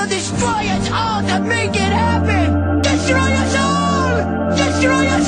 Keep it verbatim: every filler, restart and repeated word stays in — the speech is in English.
will destroy us all to make it happen! Destroy us all! Destroy us